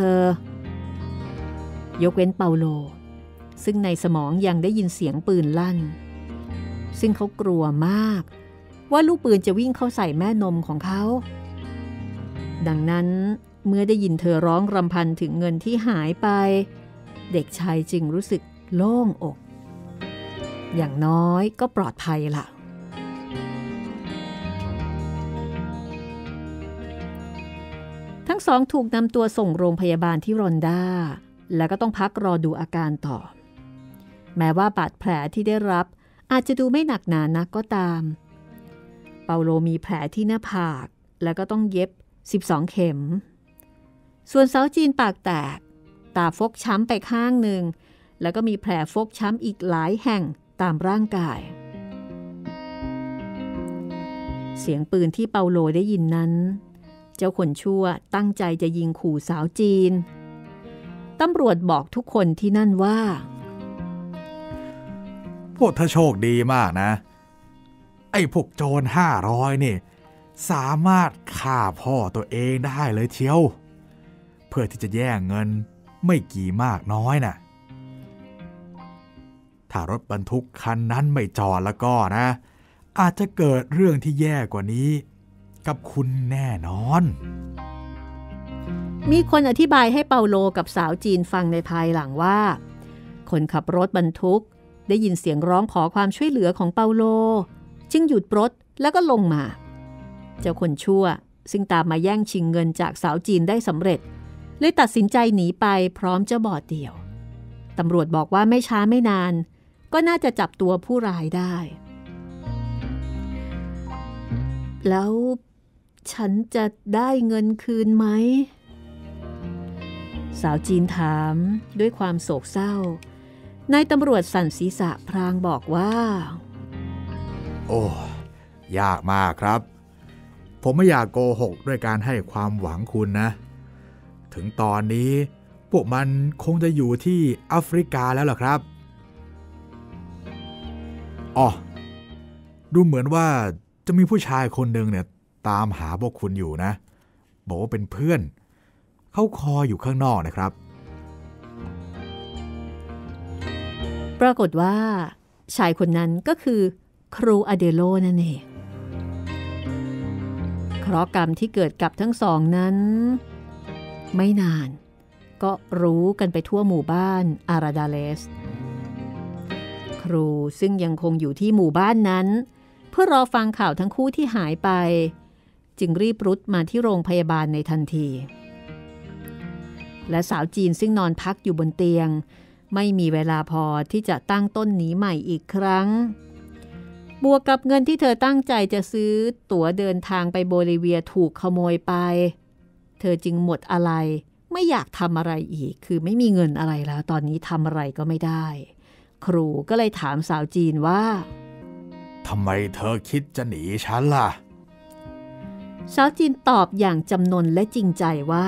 อยกเว้นเปาโลซึ่งในสมองยังได้ยินเสียงปืนลั่นซึ่งเขากลัวมากว่าลูกปืนจะวิ่งเข้าใส่แม่นมของเขาดังนั้นเมื่อได้ยินเธอร้องรำพันถึงเงินที่หายไปเด็กชายจึงรู้สึกโล่งอกอย่างน้อยก็ปลอดภัยล่ะทั้งสองถูกนำตัวส่งโรงพยาบาลที่รอนดาแล้วก็ต้องพักรอดูอาการต่อแม้ว่าบาดแผลที่ได้รับอาจจะดูไม่หนักหนานักก็ตามเปาโลมีแผลที่หน้าผากแล้วก็ต้องเย็บสิบสองเข็มส่วนสาวจีนปากแตกตาฟกช้ำไปข้างหนึ่งแล้วก็มีแผลฟกช้ำอีกหลายแห่งตามร่างกายเสียงปืนที่เปาโลได้ยินนั้นเจ้าคนชั่วตั้งใจจะยิงขู่สาวจีนตำรวจบอกทุกคนที่นั่นว่าพวกเธอโชคดีมากนะไอ้พวกโจรห้าร้อยนี่สามารถฆ่าพ่อตัวเองได้เลยเชียวเพื่อที่จะแย่งเงินไม่กี่มากน้อยน่ะถ้ารถบรรทุกคันนั้นไม่จอดแล้วก็นะอาจจะเกิดเรื่องที่แย่กว่านี้กับคุณแน่นอนมีคนอธิบายให้เปาโลกับสาวจีนฟังในภายหลังว่าคนขับรถบรรทุกได้ยินเสียงร้องขอความช่วยเหลือของเปาโลจึงหยุดรถแล้วก็ลงมาเจ้าคนชั่วซึ่งตามมาแย่งชิงเงินจากสาวจีนได้สำเร็จเลยตัดสินใจหนีไปพร้อมเจ้าบอดเดี่ยวตำรวจบอกว่าไม่ช้าไม่นานก็น่าจะจับตัวผู้ร้ายได้แล้วฉันจะได้เงินคืนไหมสาวจีนถามด้วยความโศกเศร้านายตำรวจสั่นศีรษะพลางบอกว่าโอ้ยากมากครับผมไม่อยากโกหกด้วยการให้ความหวังคุณนะถึงตอนนี้พวกมันคงจะอยู่ที่แอฟริกาแล้วล่ะครับอ๋อดูเหมือนว่าจะมีผู้ชายคนหนึ่งเนี่ยตามหาพวกคุณอยู่นะบอกว่าเป็นเพื่อนเขาคอยอยู่ข้างนอกนะครับปรากฏว่าชายคนนั้นก็คือครูอเดโลนั่นเองเคราะห์กรรมที่เกิดกับทั้งสองนั้นไม่นานก็รู้กันไปทั่วหมู่บ้านอาราดาเลสครูซึ่งยังคงอยู่ที่หมู่บ้านนั้นเพื่อรอฟังข่าวทั้งคู่ที่หายไปจึงรีบรุดมาที่โรงพยาบาลในทันทีและสาวจีนซึ่งนอนพักอยู่บนเตียงไม่มีเวลาพอที่จะตั้งต้นหนีใหม่อีกครั้งบวกกับเงินที่เธอตั้งใจจะซื้อตั๋วเดินทางไปโบลิเวียถูกขโมยไปเธอจึงหมดอะไรไม่อยากทำอะไรอีกคือไม่มีเงินอะไรแล้วตอนนี้ทำอะไรก็ไม่ได้ครูก็เลยถามสาวจีนว่าทำไมเธอคิดจะหนีฉันล่ะสาวจีนตอบอย่างจำนนและจริงใจว่า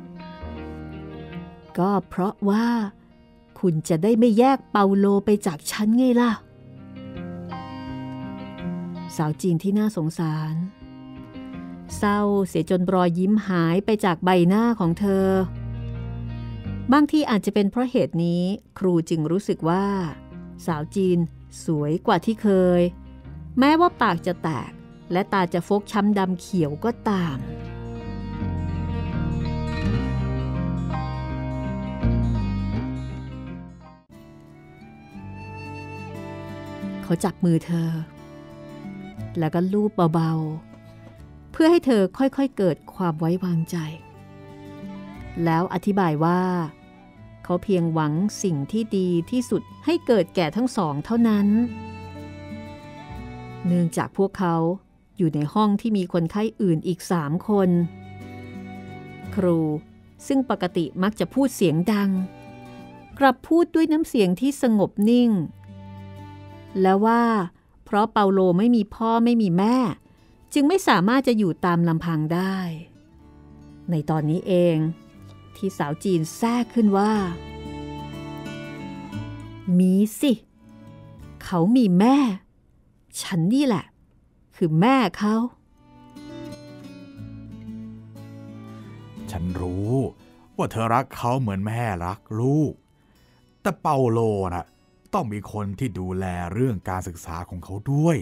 ก็เพราะว่าคุณจะได้ไม่แยกเปาโลไปจากฉันไงล่ะสาวจีนที่น่าสงสารเศร้าเสียจนรอยยิ้มหายไปจากใบหน้าของเธอบางทีอาจจะเป็นเพราะเหตุนี้ครูจึงรู้สึกว่าสาวจีนสวยกว่าที่เคยแม้ว่าปากจะแตกและตาจะฟกช้ำดำเขียวก็ตามเขาจับมือเธอแล้วก็ลูบเบาๆเพื่อให้เธอค่อยๆเกิดความไว้วางใจแล้วอธิบายว่าเขาเพียงหวังสิ่งที่ดีที่สุดให้เกิดแก่ทั้งสองเท่านั้นเนื่องจากพวกเขาอยู่ในห้องที่มีคนไข้อื่นอีกสามคนครูซึ่งปกติมักจะพูดเสียงดังกลับพูดด้วยน้ำเสียงที่สงบนิ่งและว่าเพราะเปาโลไม่มีพ่อไม่มีแม่จึงไม่สามารถจะอยู่ตามลำพังได้ในตอนนี้เองที่สาวจีนแทรกขึ้นว่ามีสิเขามีแม่ฉันนี่แหละคือแม่เขาฉันรู้ว่าเธอรักเขาเหมือนแม่รักลูกแต่เปาโลน่ะต้องมีคนที่ดูแลเรื่องการศึกษาของเขาด้วย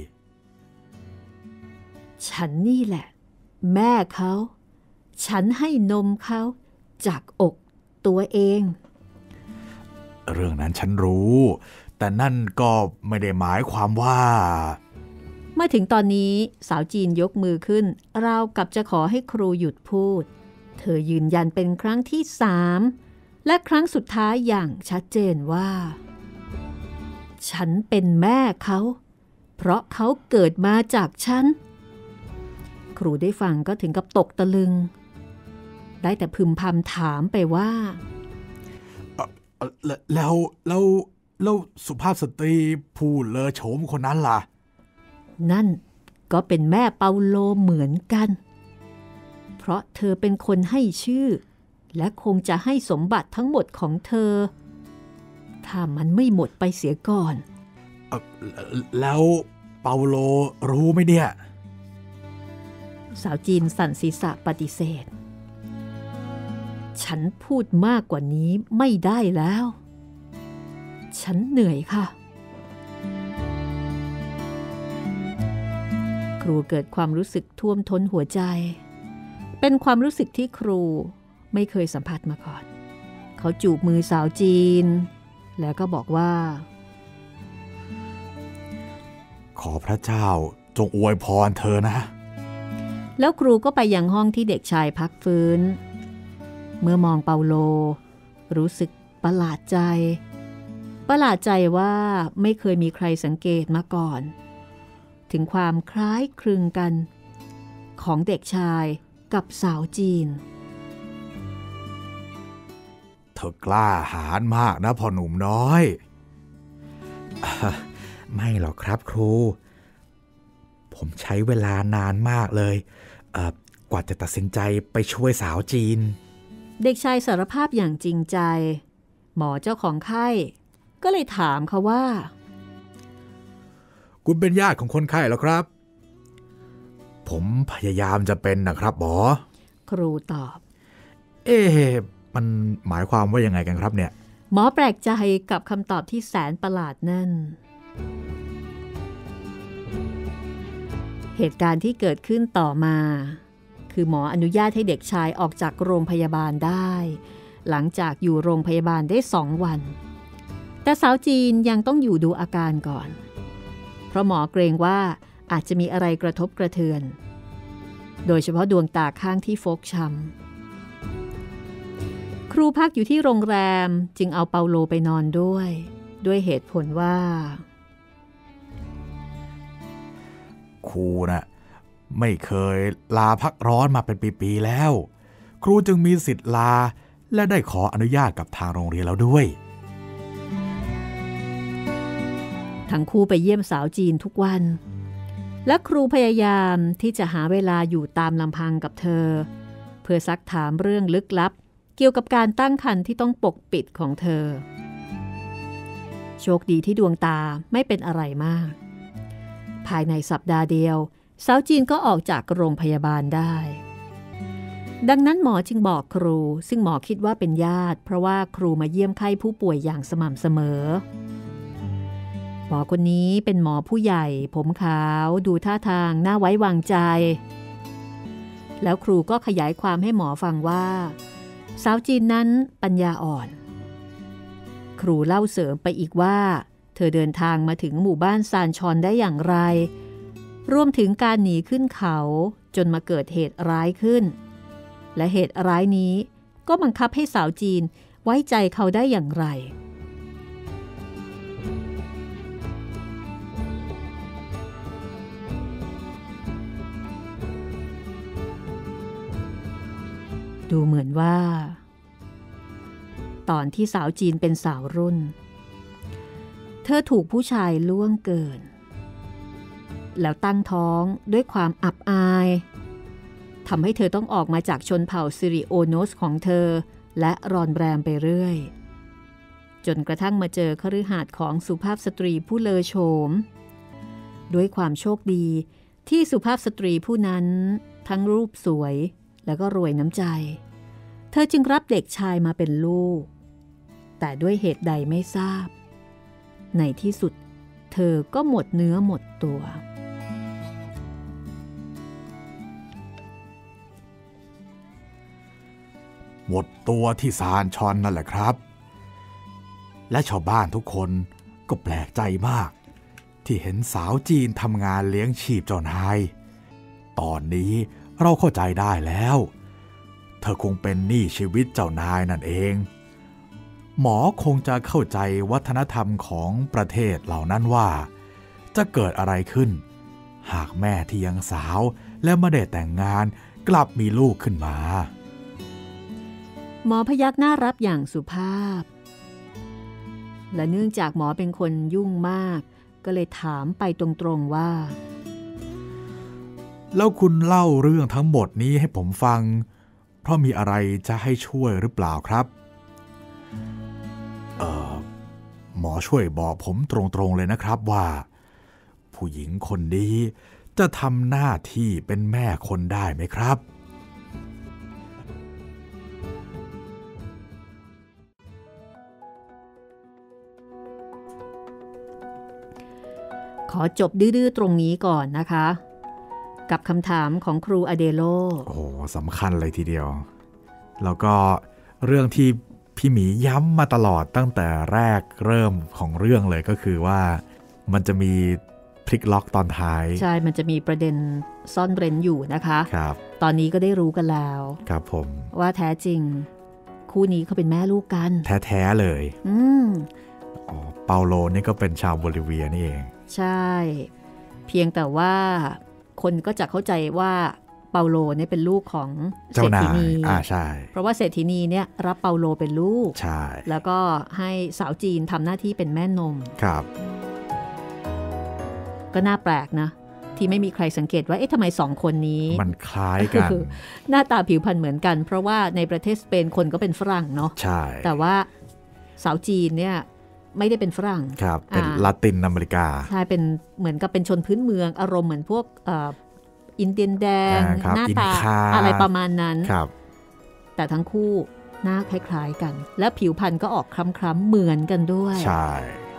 ฉันนี่แหละแม่เขาฉันให้นมเขาจากอกตัวเองเรื่องนั้นฉันรู้แต่นั่นก็ไม่ได้หมายความว่าเมื่อถึงตอนนี้สาวจีนยกมือขึ้นราวกับจะขอให้ครูหยุดพูดเธอยืนยันเป็นครั้งที่สามและครั้งสุดท้ายอย่างชัดเจนว่าฉันเป็นแม่เขาเพราะเขาเกิดมาจากฉันครูได้ฟังก็ถึงกับตกตะลึงได้แต่พึมพำถามไปว่าแล้วแล้วแล้วสุภาพสตรีผู้เลอโฉมคนนั้นล่ะนั่นก็เป็นแม่เปาโลเหมือนกันเพราะเธอเป็นคนให้ชื่อและคงจะให้สมบัติทั้งหมดของเธอถ้ามันไม่หมดไปเสียก่อนแล้วเปาโลรู้ไหมเนี่ยสาวจีนสั่นศีรษะปฏิเสธฉันพูดมากกว่านี้ไม่ได้แล้วฉันเหนื่อยค่ะครูเกิดความรู้สึกท่วมท้นหัวใจเป็นความรู้สึกที่ครูไม่เคยสัมผัสมาก่อนเขาจูบมือสาวจีนแล้วก็บอกว่าขอพระเจ้าจงอวยพรเธอนะแล้วครูก็ไปยังห้องที่เด็กชายพักฟื้นเมื่อมองเปาโลรู้สึกประหลาดใจประหลาดใจว่าไม่เคยมีใครสังเกตมาก่อนถึงความคล้ายคลึงกันของเด็กชายกับสาวจีนเธอกล้าหาญมากนะพ่อหนุ่มน้อยไม่หรอกครับครูผมใช้เวลานานมากเลยเอ่อกว่าจะตัดสินใจไปช่วยสาวจีนเด็กชายสารภาพอย่างจริงใจหมอเจ้าของไข้ก็เลยถามเขาว่าคุณเป็นญาติของคนไข้เหรอครับผมพยายามจะเป็นนะครับหมอครูตอบเอ๊ะมันหมายความว่ายังไงกันครับเนี่ยหมอแปลกใจกับคำตอบที่แสนประหลาดนั่นเหตุการณ์ที่เกิดขึ้นต่อมาคือหมออนุญาตให้เด็กชายออกจากโรงพยาบาลได้หลังจากอยู่โรงพยาบาลได้สองวันแต่สาวจีนยังต้องอยู่ดูอาการก่อนเพราะหมอเกรงว่าอาจจะมีอะไรกระทบกระเทือนโดยเฉพาะดวงตาข้างที่ฟกช้ำครูพักอยู่ที่โรงแรมจึงเอาเปาโลไปนอนด้วยด้วยเหตุผลว่าครูน่ะไม่เคยลาพักร้อนมาเป็นปีๆแล้วครูจึงมีสิทธิ์ลาและได้ขออนุญาตกับทางโรงเรียนแล้วด้วยทั้งคู่ไปเยี่ยมสาวจีนทุกวันและครูพยายามที่จะหาเวลาอยู่ตามลำพังกับเธอเพื่อซักถามเรื่องลึกลับเกี่ยวกับการตั้งครรภ์ที่ต้องปกปิดของเธอโชคดีที่ดวงตาไม่เป็นอะไรมากภายในสัปดาห์เดียวสาวจีนก็ออกจากโรงพยาบาลได้ดังนั้นหมอจึงบอกครูซึ่งหมอคิดว่าเป็นญาติเพราะว่าครูมาเยี่ยมไข้ผู้ป่วยอย่างสม่ำเสมอหมอคนนี้เป็นหมอผู้ใหญ่ผมขาวดูท่าทางน่าไว้วางใจแล้วครูก็ขยายความให้หมอฟังว่าสาวจีนนั้นปัญญาอ่อนครูเล่าเสริมไปอีกว่าเธอเดินทางมาถึงหมู่บ้านซานชอนได้อย่างไรรวมถึงการหนีขึ้นเขาจนมาเกิดเหตุร้ายขึ้นและเหตุร้ายนี้ก็บังคับให้สาวจีนไว้ใจเขาได้อย่างไรดูเหมือนว่าตอนที่สาวจีนเป็นสาวรุ่นเธอถูกผู้ชายล่วงเกินแล้วตั้งท้องด้วยความอับอายทำให้เธอต้องออกมาจากชนเผ่าซิริโอโนสของเธอและรอนแรมไปเรื่อยจนกระทั่งมาเจอคฤหาสน์ของสุภาพสตรีผู้เลอโฉมด้วยความโชคดีที่สุภาพสตรีผู้นั้นทั้งรูปสวยแล้วก็รวยน้ำใจเธอจึงรับเด็กชายมาเป็นลูกแต่ด้วยเหตุใดไม่ทราบในที่สุดเธอก็หมดเนื้อหมดตัวหมดตัวที่ซานชอนนั่นแหละครับและชาวบ้านทุกคนก็แปลกใจมากที่เห็นสาวจีนทำงานเลี้ยงชีพเจ้านายตอนนี้เราเข้าใจได้แล้วเธอคงเป็นหนี้ชีวิตเจ้านายนั่นเองหมอคงจะเข้าใจวัฒนธรรมของประเทศเหล่านั้นว่าจะเกิดอะไรขึ้นหากแม่ที่ยังสาวและไม่ได้แต่งงานกลับมีลูกขึ้นมาหมอพยักหน้ารับอย่างสุภาพและเนื่องจากหมอเป็นคนยุ่งมากก็เลยถามไปตรงๆว่าแล้วคุณเล่าเรื่องทั้งหมดนี้ให้ผมฟังเพราะมีอะไรจะให้ช่วยหรือเปล่าครับเอ่อหมอช่วยบอกผมตรงๆเลยนะครับว่าผู้หญิงคนนี้จะทำหน้าที่เป็นแม่คนได้ไหมครับขอจบดื้อๆตรงนี้ก่อนนะคะกับคำถามของครูอเดโลโอ้โหสำคัญเลยทีเดียวแล้วก็เรื่องที่พี่หมีย้ำมาตลอดตั้งแต่แรกเริ่มของเรื่องเลยก็คือว่ามันจะมีพลิกล็อกตอนท้ายใช่มันจะมีประเด็นซ่อนเร้นอยู่นะคะครับตอนนี้ก็ได้รู้กันแล้วครับผมว่าแท้จริงคู่นี้เขาเป็นแม่ลูกกันแท้ๆเลยอืมอ๋อเปาโลนี่ก็เป็นชาวโบลิเวียนี่เองใช่เพียงแต่ว่าคนก็จะเข้าใจว่าเปาโลเนี่ยเป็นลูกของเศรษฐีนีอ่าใช่เพราะว่าเศรษฐีนีเนี่ยรับเปาโลเป็นลูกใช่แล้วก็ให้สาวจีนทำหน้าที่เป็นแม่นมครับก็น่าแปลกนะที่ไม่มีใครสังเกตว่าเอ๊ะทำไมสองคนนี้มันคล้ายกันหน้าตาผิวพรรณเหมือนกันเพราะว่าในประเทศสเปนคนก็เป็นฝรั่งเนาะใช่แต่ว่าสาวจีนเนี่ยไม่ได้เป็นฝรั่งครับเป็นลาตินอเมริกาใช่เป็นเหมือนกับเป็นชนพื้นเมืองอารมณ์เหมือนพวกอินเดียนแดงหน้าตาอะไรประมาณนั้นแต่ทั้งคู่หน้าคล้ายๆกันและผิวพรรณก็ออกคล้ำๆเหมือนกันด้วยใช่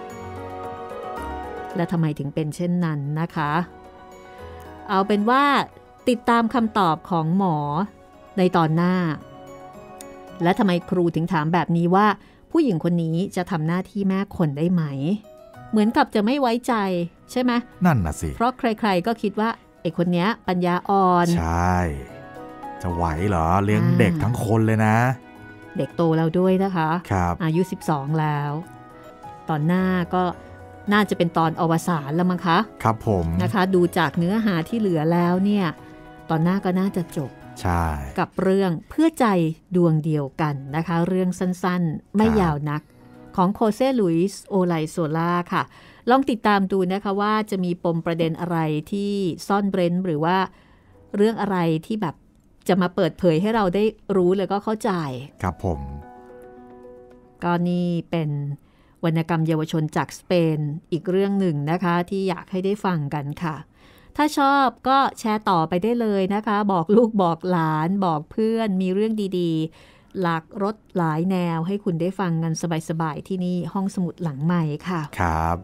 และทำไมถึงเป็นเช่นนั้นนะคะเอาเป็นว่าติดตามคำตอบของหมอในตอนหน้าและทำไมครูถึงถามแบบนี้ว่าผู้หญิงคนนี้จะทำหน้าที่แม่คนได้ไหมเหมือนกับจะไม่ไว้ใจใช่ไหมนั่นน่ะสิเพราะใครๆก็คิดว่าไอ้คนนี้ปัญญาอ่อนใช่จะไหวเหรอเลี้ยงเด็กทั้งคนเลยนะเด็กโตแล้วด้วยนะคะครับอายุสิบสองแล้วตอนหน้าก็น่าจะเป็นตอนอวสานแล้วมั้งคะครับผมนะคะดูจากเนื้อหาที่เหลือแล้วเนี่ยตอนหน้าก็น่าจะจบใช่กับเรื่องเพื่อใจดวงเดียวกันนะคะเรื่องสั้นๆไม่ยาวนักของโคเซ่ลุยส์โอไลโซล่าค่ะลองติดตามดูนะคะว่าจะมีปมประเด็นอะไรที่ซ่อนเร้นหรือว่าเรื่องอะไรที่แบบจะมาเปิดเผยให้เราได้รู้แล้วก็เข้าใจครับผมก็นี่เป็นวรรณกรรมเยาวชนจากสเปนอีกเรื่องหนึ่งนะคะที่อยากให้ได้ฟังกันค่ะถ้าชอบก็แชร์ต่อไปได้เลยนะคะบอกลูกบอกหลานบอกเพื่อนมีเรื่องดีๆหลากรสหลายแนวให้คุณได้ฟังกันสบายๆที่นี่ห้องสมุดหลังใหม่ค่ะครับ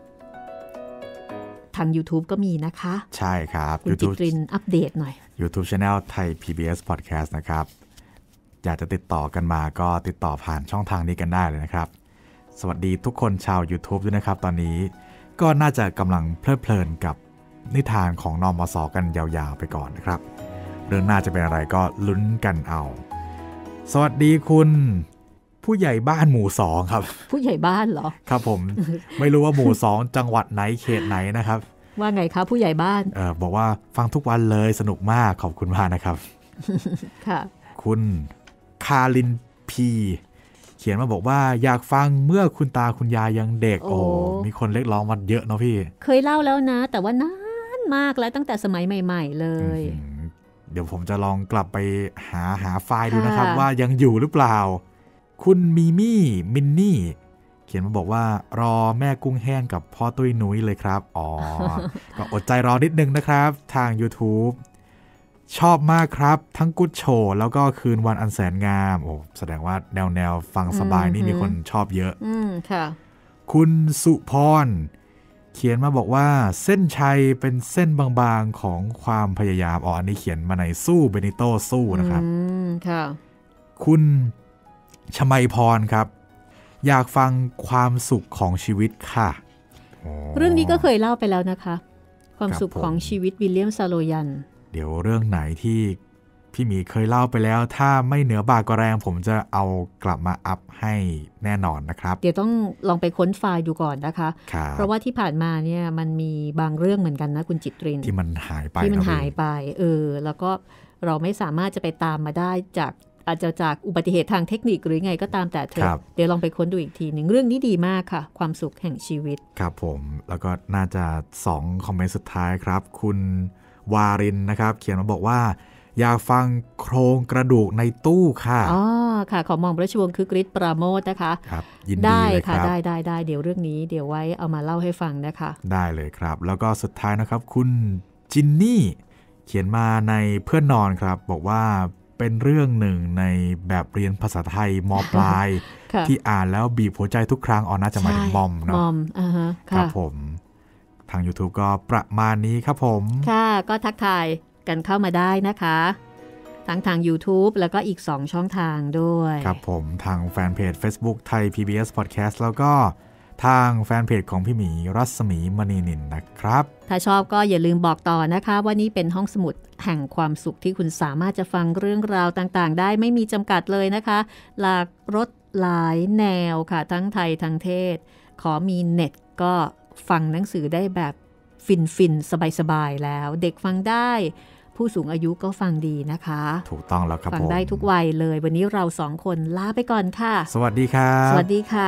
ทาง YouTube ก็มีนะคะใช่ครับคุณจิตรินอัปเดตหน่อย YouTube Channel ไทย พี บี เอส Podcast นะครับอยากจะติดต่อกันมาก็ติดต่อผ่านช่องทางนี้กันได้เลยนะครับสวัสดีทุกคนชาว YouTube ด้วยนะครับตอนนี้ก็น่าจะกำลังเพลิดเพลินกับนิทานของนมส.กันยาวๆไปก่อนนะครับเรื่องน่าจะเป็นอะไรก็ลุ้นกันเอาสวัสดีคุณผู้ใหญ่บ้านหมู่สองครับผู้ใหญ่บ้านเหรอครับผม ไม่รู้ว่าหมู่สองจังหวัดไหนเขตไหนนะครับว่าไงคะผู้ใหญ่บ้านเออบอกว่าฟังทุกวันเลยสนุกมากขอบคุณมากนะครับค่ะคุณคารินพีเขียนมาบอกว่าอยากฟังเมื่อคุณตาคุณยายยังเด็ก โอ้มีคนเรียกร้องมาเยอะเนาะพี่เคยเล่าแล้วนะแต่ว่านานมากแล้วตั้งแต่สมัยใหม่ๆเลยเดี๋ยวผมจะลองกลับไปหาหาไฟล์ดูนะครับว่ายังอยู่หรือเปล่าคุณมีมี่มินนี่เขียนมาบอกว่ารอแม่กุ้งแห้งกับพ่อตุ้ยนุ้ยเลยครับอ๋อ ก็อดใจรอนิดนึงนะครับทาง YouTube ชอบมากครับทั้งกุ๊ดโชว์แล้วก็คืนวันอันแสนงามโอ้แสดงว่าแนวแนวฟังสบายนี่มีคนชอบเยอะอืมค่ะคุณสุพรเขียนมาบอกว่าเส้นชัยเป็นเส้นบางๆของความพยายามอ๋ออันนี้เขียนมาในสู้เบนิโตสู้นะครับอืมค่ะคุณชมัยพรครับอยากฟังความสุขของชีวิตค่ะเรื่องนี้ก็เคยเล่าไปแล้วนะคะความสุขของชีวิตวิลเลียมซาโลยันเดี๋ยวเรื่องไหนที่พี่หมีเคยเล่าไปแล้วถ้าไม่เหนือบากก็แรงผมจะเอากลับมาอัพให้แน่นอนนะครับเดี๋ยวต้องลองไปค้นไฟล์ดูก่อนนะคะเพราะว่าที่ผ่านมาเนี่ยมันมีบางเรื่องเหมือนกันนะคุณจิตรินที่มันหายไปที่มันหายไปเออแล้วก็เราไม่สามารถจะไปตามมาได้จากอาจจะจากอุบัติเหตุทางเทคนิคหรือไงก็ตามแต่เถอะเดี๋ยวลองไปค้นดูอีกทีหนึ่งเรื่องนี้ดีมากค่ะความสุขแห่งชีวิตครับผมแล้วก็น่าจะสองคอมเมนต์สุดท้ายครับคุณวารินนะครับเขียนมาบอกว่าอยากฟังโครงกระดูกในตู้ค่ะอ๋อค่ะขอมองประชวงคือกริชปราโมทนะคะครับยินดีเลยครับได้ค่ะได้ได้ได้เดี๋ยวเรื่องนี้เดี๋ยวไว้เอามาเล่าให้ฟังนะคะได้เลยครับแล้วก็สุดท้ายนะครับคุณจินนี่เขียนมาในเพื่อนนอนครับบอกว่าเป็นเรื่องหนึ่งในแบบเรียนภาษาไทยม.ปลาย ที่อ่านแล้วบีบหัวใจทุกครั้งอ๋อน่าจะหมายถึงมอมเนาะมอมอ่าฮะครับผมทาง YouTube ก็ประมาณนี้ครับผมค่ะก็ทักทายกันเข้ามาได้นะคะทั้งทาง YouTube แล้วก็อีกสองช่องทางด้วยครับผมทางแฟนเพจ Facebook ไทย พี บี เอส Podcast แล้วก็ทางแฟนเพจของพี่หมีรัศมีมณีนินนะครับถ้าชอบก็อย่าลืมบอกต่อนะคะว่านี่เป็นห้องสมุดแห่งความสุขที่คุณสามารถจะฟังเรื่องราวต่างๆได้ไม่มีจำกัดเลยนะคะหลากรสหลายแนวค่ะทั้งไทยทั้งเทศขอมีเน็ตก็ฟังหนังสือได้แบบฟินๆสบายๆแล้วเด็กฟังได้ผู้สูงอายุก็ฟังดีนะคะถูกต้องแล้วครับฟังได้ทุกวัยเลยวันนี้เราสองคนลาไปก่อนค่ะสวัสดีครับสวัสดีค่ะ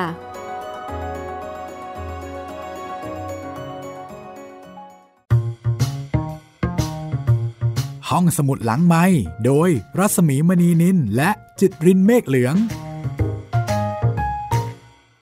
ห้องสมุดหลังไมค์โดยรัศมีมณีนินและจิตรินเมฆเหลือง